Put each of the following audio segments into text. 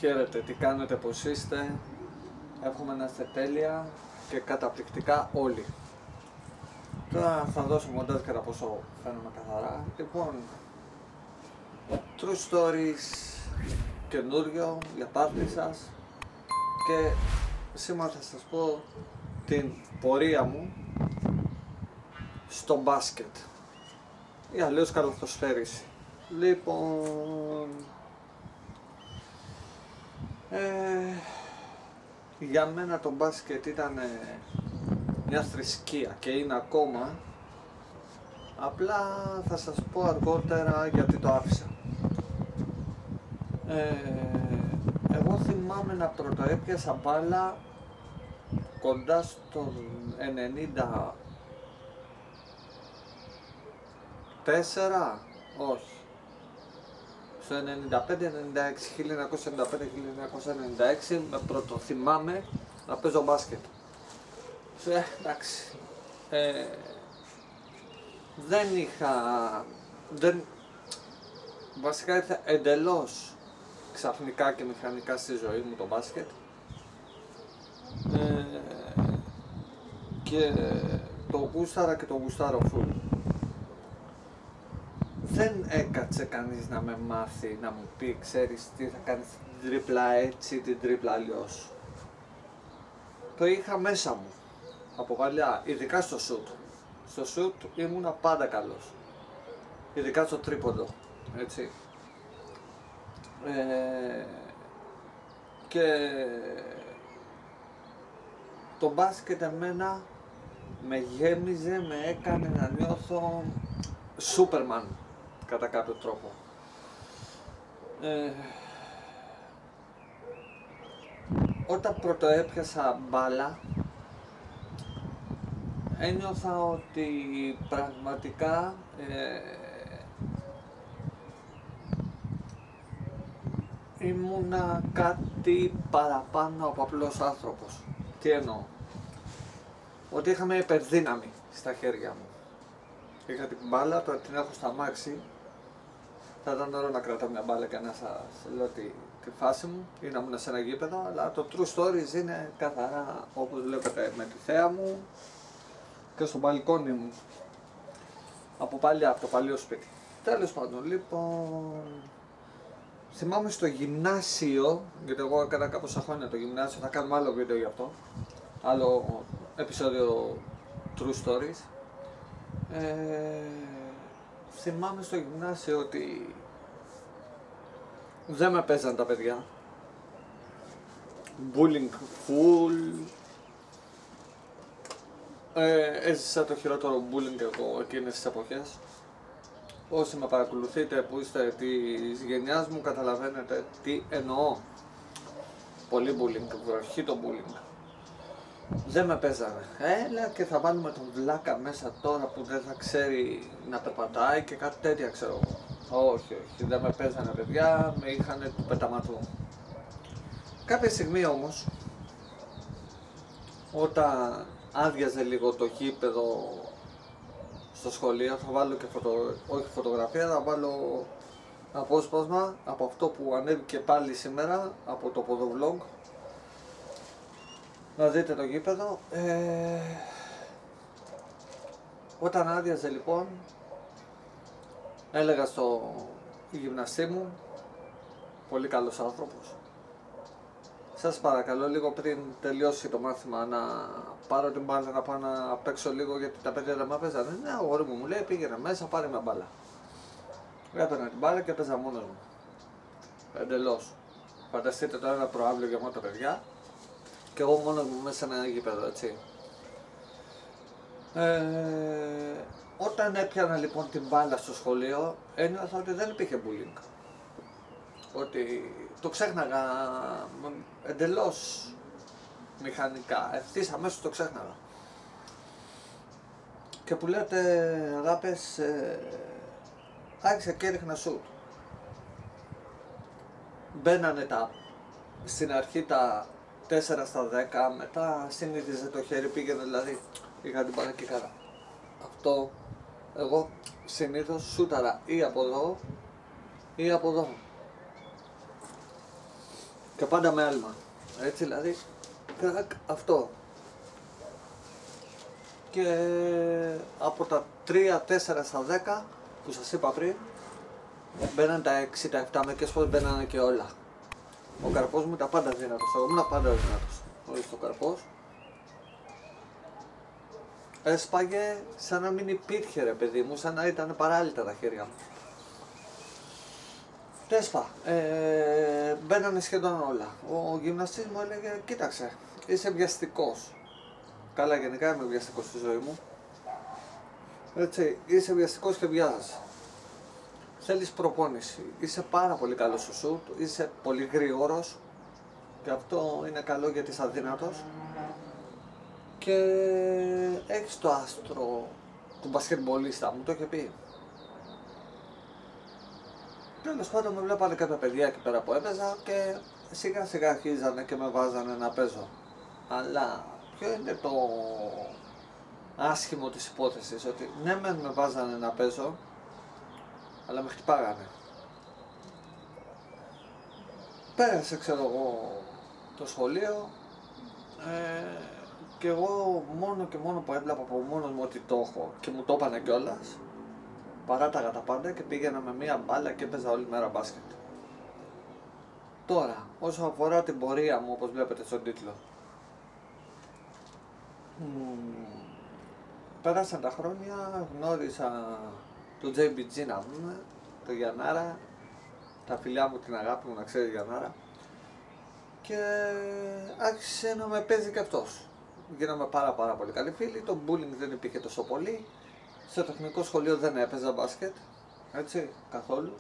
Χαίρετε, τι κάνετε, πως είστε? Εύχομαι να είστε τέλεια και καταπληκτικά όλοι. Τώρα θα δώσω μοντάζ κατά πόσο φαίνομαι καθαρά. Λοιπόν, true stories, καινούριο για πάρτι σας, και σήμερα θα σας πω την πορεία μου στο μπάσκετ ή αλλιώς καλαθοσφαίριση. Λοιπόν, για μένα το μπάσκετ ήταν μια θρησκεία και είναι ακόμα. Απλά θα σας πω αργότερα γιατί το άφησα. Εγώ θυμάμαι να πρωτοέπιασα μπάλα κοντά στο 94, όχι, στο 1995-96 με πρωτοθυμάμαι να παίζω μπάσκετ. Εντάξει, βασικά ήρθε εντελώς ξαφνικά και μηχανικά στη ζωή μου το μπάσκετ, και το γούσταρα και το γουστάρω φουλ. Δεν έκατσε κανείς να με μάθει, να μου πει, ξέρεις τι, θα κάνεις την τρίπλα έτσι, την τρίπλα αλλιώς. Το είχα μέσα μου από παλιά, ειδικά στο σουτ. Στο σουτ ήμουνα πάντα καλός, ειδικά στο τρίποντο, έτσι. Και το μπάσκετ εμένα με γέμιζε, με έκανε να νιώθω Σούπερμαν κατά κάποιο τρόπο. Όταν πρωτοέπιασα μπάλα ένιωθα ότι πραγματικά ήμουνα κάτι παραπάνω από απλός άνθρωπος. Τι εννοώ? Ότι είχα μια υπερδύναμη στα χέρια μου. Είχα την μπάλα, τώρα την έχω στα αμάξι. Θα ήταν ωραίο να κρατάω μια μπάλα και να σας λέω τη φάση μου ή να ήμουν σε ένα γήπεδο, αλλά το true stories είναι καθαρά όπως βλέπετε με τη θέα μου και στο μπαλκόνι μου. Από το παλιό σπίτι. Τέλος πάντων, λοιπόν, θυμάμαι στο γυμνάσιο, γιατί εγώ έκανα κάποια χρόνια το γυμνάσιο, θα κάνουμε άλλο βίντεο γι' αυτό, άλλο επεισόδιο true stories. Θυμάμαι στο γυμνάσιο ότι δεν με παίζαν τα παιδιά. Bullying full. Έζησα το χειρότερο bullying εγώ εκείνες τις εποχές. Όσοι με παρακολουθείτε που είστε της γενιάς μου καταλαβαίνετε τι εννοώ. Πολύ bullying, βροχή το bullying. Δεν με παίζανε. Έλα και θα βάλουμε τον βλάκα μέσα τώρα που δεν θα ξέρει να περπατάει και κάτι τέτοια, ξέρω εγώ. Όχι, δεν με παίζανε παιδιά, με είχανε του πεταματού. Κάποια στιγμή όμως, όταν άδειαζε λίγο το γήπεδο στο σχολείο, θα βάλω και όχι φωτογραφία, θα βάλω απόσπασμα από αυτό που ανέβηκε πάλι σήμερα από το ποδοβλόγ. Να δείτε το γήπεδο. Όταν άδειαζε λοιπόν, έλεγα στο γυμναστή μου, πολύ καλός άνθρωπος, σας παρακαλώ λίγο πριν τελειώσει το μάθημα να πάρω την μπάλα να πάω να παίξω λίγο, γιατί τα παιδιά δεν με παίζανε. Ναι, αγόρι μου, μου λέει, πήγαινε μέσα, πάρε μια μπάλα. Έπαιρνα την μπάλα και παίζα μόνος μου. Εντελώς. Φανταστείτε τώρα ένα προάβλιο γεμάτο παιδιά και εγώ μόνος μου μέσα σε ένα γήπεδο, έτσι. Όταν έπιανα λοιπόν την μπάλα στο σχολείο, ένιωθα ότι δεν υπήρχε bullying. Ότι το ξέχναγα εντελώς μηχανικά, ευθύς αμέσως το ξέχναγα. Και που λέτε αγάπες, άρχισα και έριχνα σουτ. Μπαίνανε στην αρχή τα 4 στα 10, μετά συνήθιζε το χέρι, πήγαινε, δηλαδή είχα την μπάλα και καλά. Αυτό εγώ συνήθως σούταρα ή από εδώ ή από εδώ. Και πάντα με άλμα. Έτσι δηλαδή, κρακ αυτό. Και από τα 3-4 στα 10 που σας είπα πριν, μπαίναν τα 6, τα 7, μερικές φορές μπαίνανε και όλα. Ο καρπός μου ήταν πάντα δυνατός, εγώ ήμουν πάντα δυνατός. Ορίστε ο καρπός. Έσπαγε σαν να μην υπήρχε ρε παιδί μου, σαν να ήταν παράλυτα τα χέρια μου. Τέσπα, μπαίνανε σχεδόν όλα. Ο γυμναστής μου έλεγε, κοίταξε, είσαι βιαστικός. Καλά, γενικά είμαι βιαστικός στη ζωή μου. Έτσι, είσαι βιαστικός και βιάζεσαι. Θέλεις προπόνηση, είσαι πάρα πολύ καλός στο σουτ, είσαι πολύ γρήγορος και αυτό είναι καλό γιατί είσαι αδύνατος και έχεις το άστρο του μπασκετμπολίστα, μου το είχε πει. Τέλος πάντων με βλέπανε κάποια παιδιά εκεί πέρα που έπαιζα και σιγά σιγά αρχίζανε και με βάζανε να παίζω. Αλλά ποιο είναι το άσχημο της υπόθεσης, ότι ναι με βάζανε να παίζω, αλλά με χτυπάγανε. Πέρασε ξέρω εγώ το σχολείο και εγώ μόνο και μόνο που έβλεπα από μόνος μου ότι το έχω και μου το έπανε κιόλας, παράταγα τα πάντα και πήγαινα με μία μπάλα και έπαιζα όλη μέρα μπάσκετ. Τώρα, όσο αφορά την πορεία μου, όπως βλέπετε στον τίτλο, πέρασαν τα χρόνια, γνώρισα το JBG να πούμε, το Γιαννάρα, τα φιλιά μου, την αγάπη μου να ξέρει Γιαννάρα, και άρχισε να με παίζει και αυτός. Γίναμε πάρα πολύ καλοί φίλοι, το bullying δεν υπήρχε τόσο πολύ, στο τεχνικό σχολείο δεν έπαιζα μπάσκετ, έτσι, καθόλου.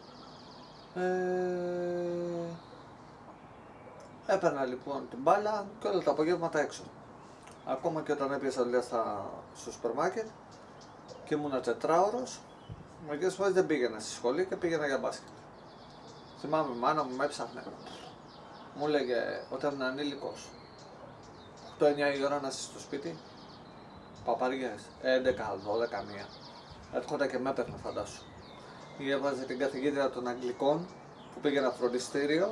Έπαιρνα λοιπόν την μπάλα και όλα τα απογεύματα έξω. Ακόμα και όταν έπιασα δουλειά στο σούπερ μάρκετ και ήμουν τετράωρος, μερικές φορές δεν πήγαινα στη σχολή και πήγαινα για μπάσκετ. Θυμάμαι η μάνα μου με έψαχνε. Μου έλεγε όταν ήμουν ανήλικος, 8-9 η ώρα να είσαι στο σπίτι, παπαριές, 11, 12, 1. Έρχονταν και με έπαιρνε φαντάσου. Ή έβαζε την καθηγήτρια των Αγγλικών που πήγαινα φροντιστήριο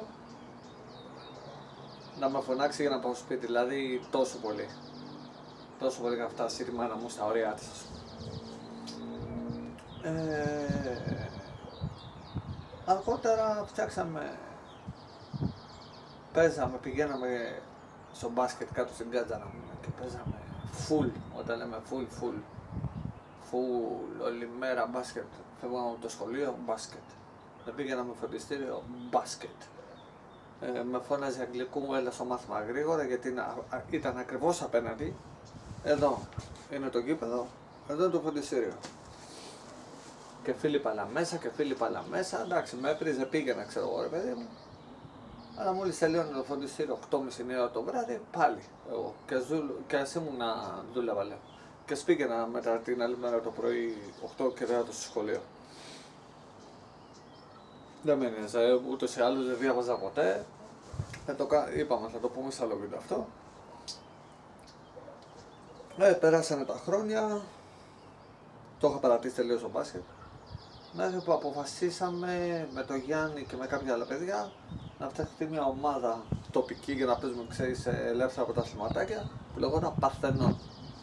να με φωνάξει για να πάω στο σπίτι, δηλαδή τόσο πολύ. Τόσο πολύ είχα φτάσει τη μάνα μου στα ωριά της. Αργότερα φτιάξαμε, παίζαμε, πηγαίναμε στο μπάσκετ κάτω στην Κάτζαρα και παίζαμε full, όταν λέμε full, όλη μέρα μπάσκετ. Φεύγαμε από το σχολείο, μπάσκετ. Δεν πήγαιναμε φροντιστήριο, μπάσκετ. Με φώναζε Αγγλικού, μου έλα στο μάθημα γρήγορα γιατί ήταν ακριβώς απέναντι. Εδώ είναι το γήπεδο, εδώ είναι το φροντιστήριο. Και φίλοι παλά μέσα, εντάξει με έπριζε, πήγαινα ξέρω εγώ ρε παιδί μου. Αλλά μόλις τελειώνει το φροντιστήριο 8.30 ώρα το βράδυ, πάλι εγώ. Και ας ήμουν να δούλευα λέω. Και πήγαινα μετά την άλλη μέρα το πρωί 8 και 4 στο σχολείο. Δεν με νοιάζε, ούτως ή άλλως δεν διάβαζα ποτέ. Είπαμε θα το πούμε σε άλλο βίντεο αυτό. Περάσανε τα χρόνια, το είχα παρατήσει τελείως το μπάσκετ. Μέχρι που αποφασίσαμε με τον Γιάννη και με κάποια άλλα παιδιά να φτιαχτεί μια ομάδα τοπική για να παίζουμε ξέρεις ελεύθερα πρωταθληματάκια που λεγόταν Παρθενών.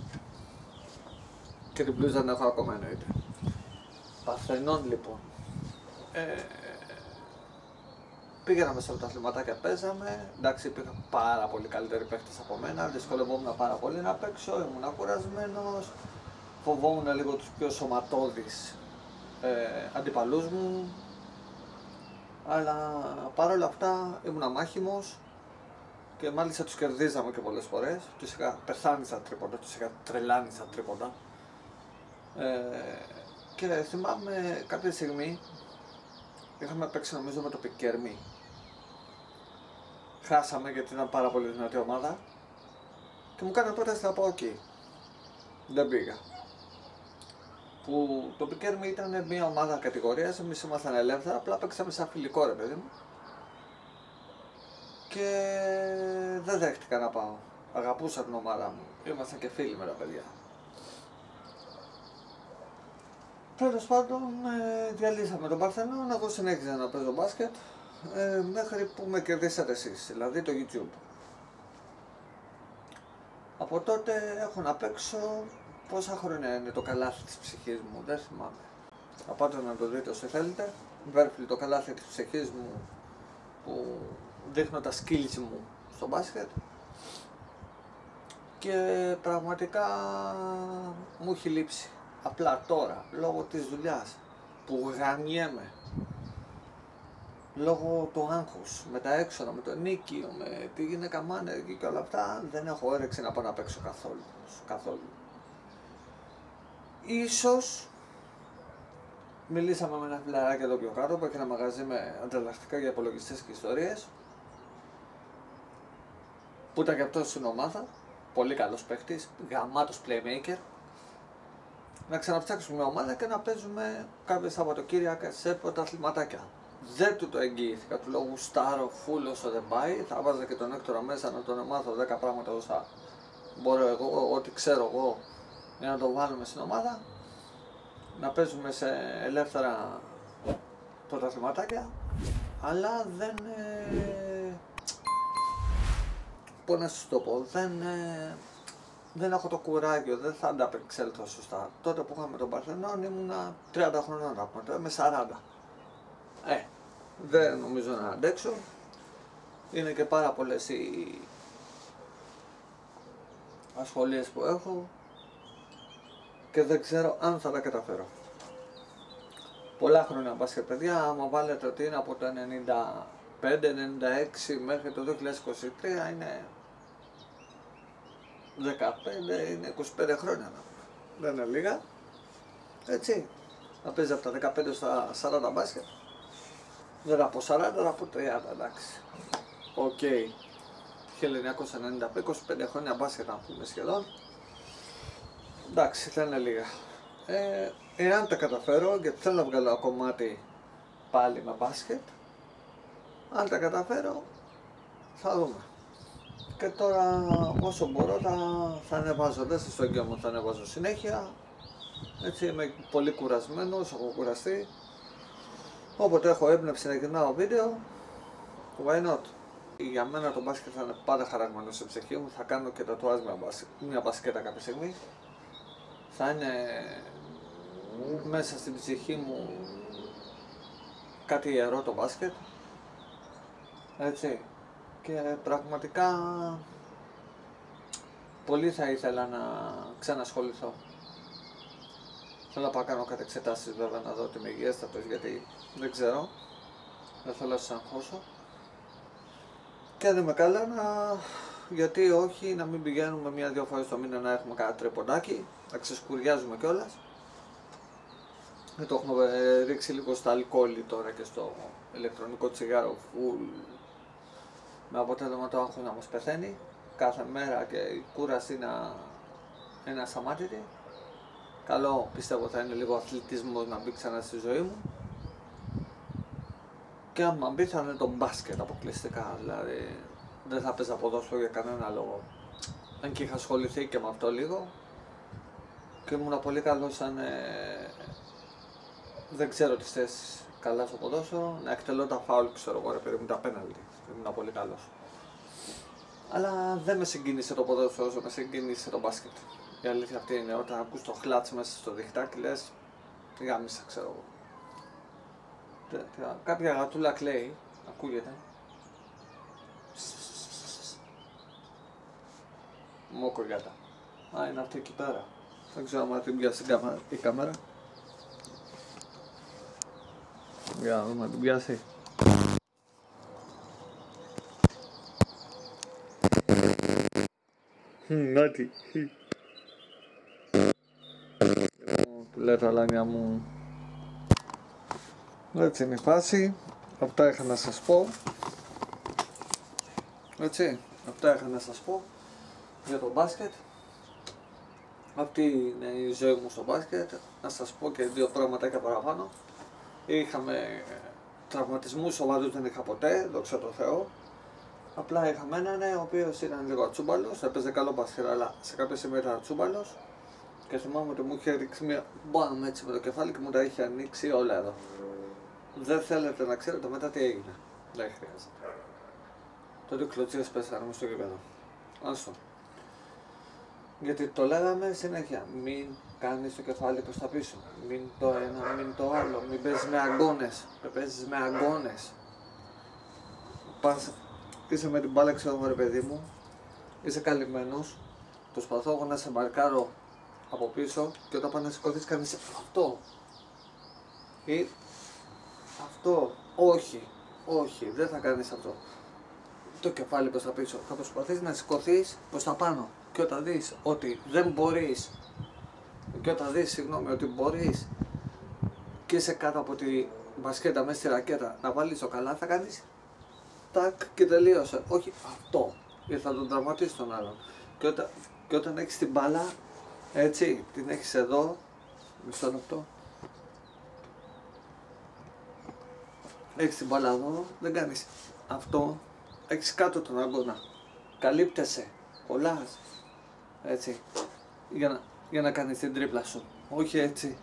Και την πλούζα την έχω ακόμα εννοείται. Παρθενών λοιπόν. Πήγαμε σε πρωταθληματάκια, παίζαμε. Εντάξει, υπήρχαν πάρα πολύ καλύτεροι παίχτες από μένα. Δυσκολευόμουν πάρα πολύ να παίξω, ήμουν κουρασμένος. Φοβόμουν λίγο τους πιο σωματώδεις αντιπαλούς μου. Αλλά παρόλα αυτά ήμουν αμάχημος και μάλιστα τους κερδίζαμε και πολλές φορές. Τους είχα πεθάνει στα τρίποντα, τους είχα τρελάνει στα τρίποντα. Και θυμάμαι κάποια στιγμή είχαμε παίξει νομίζω με το Πικέρμι. Χάσαμε γιατί ήταν πάρα πολύ δυνατή ομάδα και μου κάνανε πρόταση να πάω εκεί. Δεν πήγα. Που το Πικέρμι ήταν μια ομάδα κατηγορίας, εμείς ήμασταν ελεύθερα, απλά παίξαμε σαν φιλικό ρε παιδί μου. Και δεν δέχτηκα να πάω. Αγαπούσα την ομάδα μου. Ήμασταν και φίλοι με τα παιδιά. Τέλος πάντων, διαλύσαμε τον Παρθενών, εγώ συνέχιζα να παίζω μπάσκετ. μέχρι που με κερδίσατε εσείς, δηλαδή το YouTube. Από τότε έχω να παίξω, πόσα χρόνια είναι το καλάθι της ψυχής μου, δεν θυμάμαι. Θα πάτε να το δείτε όσοι θέλετε. Βέρφλι το καλάθι της ψυχής μου που δείχνω τα skills μου στο μπάσκετ. Και πραγματικά μου έχει λείψει. Απλά τώρα, λόγω της δουλειάς που γαμιέμαι, λόγω του άγχους, με τα έξοδα, με το ενίκιο, με τη γυναίκα μάνα και όλα αυτά, δεν έχω όρεξη να πάω να παίξω καθόλου. Ίσως μιλήσαμε με ένα φιλαράκι εδώ πιο κάτω που έχει ένα μαγαζί με ανταλλακτικά για υπολογιστές και ιστορίες, που ήταν και αυτός στην ομάδα, πολύ καλός παίχτης, γαμάτος playmaker. Να ξαναψάξουμε μια ομάδα και να παίζουμε κάποια Σαββατοκύριακα σε πρωταθληματάκια. Δεν του το εγγυήθηκα, του λόγου στάρω φουλ όσο δεν πάει. Θα βάζα και τον Έκτορα μέσα να τον μάθω 10 πράγματα όσα μπορώ εγώ, ό,τι ξέρω εγώ, για να το βάλουμε στην ομάδα. Να παίζουμε σε ελεύθερα πρωταθληματάκια, αλλά δεν. Πώς να σου το πω, δεν έχω το κουράγιο, δεν θα ανταπεξέλθω σωστά. Τότε που είχαμε τον Παρθενόν ήμουνα 30 χρονών, τώρα είμαι 40. Δεν νομίζω να αντέξω. Είναι και πάρα πολλές οι ασχολίες που έχω και δεν ξέρω αν θα τα καταφέρω. Πολλά χρόνια μπάσκετ, παιδιά, άμα βάλετε ότι είναι από το 95-96 μέχρι το 2023 είναι 15, είναι 25 χρόνια. Δεν είναι λίγα. Έτσι. Να παίζει από τα 15 στα 40 μπάσκετ. Δεν θα πω 40, θα πω 30, εντάξει. Οκ. 1995, 25 χρόνια μπάσκετ να πούμε σχεδόν. Εντάξει, δεν είναι λίγα. Εάν τα καταφέρω, γιατί θέλω να βγάλω ένα κομμάτι πάλι με μπάσκετ, αν τα καταφέρω, θα δούμε. Και τώρα όσο μπορώ θα ανεβάζω, δεν σας το εγγυώμαι, θα ανεβάζω συνέχεια. Έτσι είμαι πολύ κουρασμένος, έχω κουραστεί. Όποτε έχω έμπνευση να γυρνάω βίντεο, why not. Για μένα το μπάσκετ θα είναι πάντα χαραγμένο στην ψυχή μου, θα κάνω και τατουάζ μια μπασκέτα κάποια στιγμή. Θα είναι μέσα στην ψυχή μου κάτι ιερό το μπάσκετ. Έτσι. Και πραγματικά πολύ θα ήθελα να ξανασχοληθώ. Θέλω να πάω να κάνω κάτι εξετάσεις βέβαια, να δω ότι είμαι υγιέστατος, γιατί δεν ξέρω. Δεν θέλω να σας αγχώσω. Και αν είμαι καλά, γιατί όχι να μην πηγαίνουμε 1-2 φορές το μήνα να έχουμε κάνα τρεποντάκι, να ξεσκουριάζουμε κιόλας. Το έχουμε ρίξει λίγο στα αλκοόλι τώρα και στο ηλεκτρονικό τσιγάρο full, με αποτέλεσμα το άγχος να μας πεθαίνει κάθε μέρα και η κούραση είναι ασταμάτητη. Καλό πιστεύω θα είναι λίγο αθλητισμός να μπει ξανά στη ζωή μου. Και άμα μπει θα είναι το μπάσκετ αποκλειστικά, δηλαδή δεν θα παίζα ποδόσφαιρο για κανένα λόγο. Αν και είχα ασχοληθεί και με αυτό λίγο και ήμουν πολύ καλός σαν δεν ξέρω τις θέσεις καλά στο ποδόσφαιρο, να εκτελώ τα φάουλ, ξέρω εγώ ρε παιδί μου, τα πέναλτι, ήμουν πολύ καλός. Αλλά δεν με συγκίνησε το ποδόσφαιρο όσο με συγκίνησε το μπάσκετ. Η αλήθεια αυτή είναι, όταν ακούς το χλάτς μέσα στο διχτάκι λες γάμισα, ξέρω εγώ. Κάποια γατούλα κλαίει, ακούγεται. Μόκογιάτα. Α, είναι αυτή εκεί πέρα. Δεν ξέρω αν την πιάσει η κάμερα. Για να δούμε, την πιάσει. Νάτι. Του λέει τα λάνια μου. Έτσι είναι η φάση. Αυτά είχα να σας πω. Έτσι, αυτά είχα να σας πω για το μπάσκετ. Αυτή είναι η ζωή μου στο μπάσκετ. Να σας πω και 2 πραγματάκια παραπάνω. Είχαμε τραυματισμούς σοβαρούς, δεν είχα ποτέ, δόξα τω Θεώ. Απλά είχαμε έναν ο οποίος ήταν λίγο ατσούμπαλος, έπαιζε καλό μπάσκετ, αλλά σε κάποια σημεία ήταν ατσούμπαλος. Και θυμάμαι ότι μου είχε ρίξει μια μπαμ έτσι με το κεφάλι και μου τα είχε ανοίξει όλα εδώ. Δεν θέλετε να ξέρετε μετά τι έγινε. Δεν χρειάζεται. Τότε κλωτσίες πέσανε στο γήπεδο. Άστο. Γιατί το λέγαμε συνέχεια. Μην κάνεις το κεφάλι προς τα πίσω. Μην το ένα, μην το άλλο. Μην παίζεις με αγκώνες. Παίζεις με αγκώνες. Πας, είσαι με την μπάλα, ξέρω ρε παιδί μου. Είσαι καλυμμένος. Προσπαθώ εγώ να σε μαρκάρω από πίσω και όταν πας να σηκωθείς κάνεις αυτό. Ή αυτό. Όχι. Όχι. Δεν θα κάνεις αυτό. Το κεφάλι προς τα πίσω. Θα προσπαθείς να σηκωθείς προς τα πάνω. Και όταν δεις ότι δεν μπορείς, ότι μπορείς και είσαι κάτω από τη μπασκέτα μέσα στη ρακέτα να βάλεις το καλά, θα κάνεις τάκ και τελείωσε. Όχι αυτό, γιατί θα τον τραυματίσεις τον άλλον. Και όταν έχεις την μπάλα, έτσι, την έχεις εδώ, μισό λεπτό. Έχεις την μπάλα εδώ, δεν κάνεις αυτό, έχεις κάτω τον αγώνα. Καλύπτεσαι, κολλάς, έτσι, για να κάνεις την τρίπλα σου, όχι έτσι.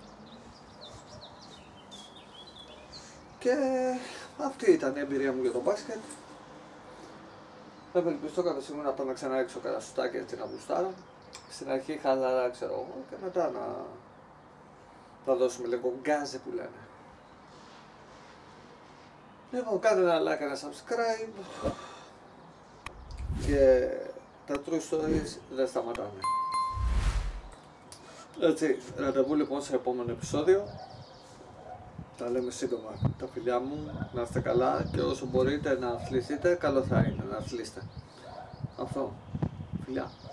Και αυτή ήταν η εμπειρία μου για το μπάσκετ. Ευελπιστώ κάποια στιγμή να πάω να ξαναέξω κανένα σουτάκι έτσι να μπουστάρω. Στην αρχή χαλαρά ξέρω εγώ και μετά να δώσουμε λίγο γκάζε που λένε. Λοιπόν, κάντε ένα like, ένα subscribe και τα true stories δεν σταματάνε. Έτσι, ραντεβού λοιπόν σε επόμενο επεισόδιο. Τα λέμε σύντομα. Τα φιλιά μου, να είστε καλά και όσο μπορείτε να αθληθείτε, καλό θα είναι να αθλήσετε. Αυτό. Φιλιά.